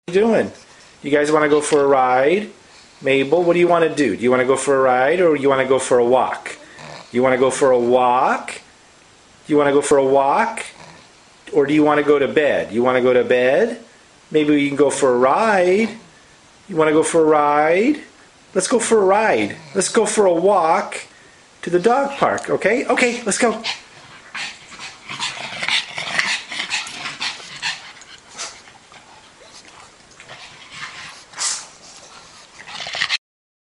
you doing? You guys want to go for a ride? Mabel, what do you want to do? Do you want to go for a ride or you want to go for a walk? You want to go for a walk? Do you want to go for a walk? Or do you want to go to bed? You want to go to bed? Maybe we can go for a ride. You want to go for a ride? Let's go for a ride. Let's go for a walk to the dog park, okay? Okay, let's go.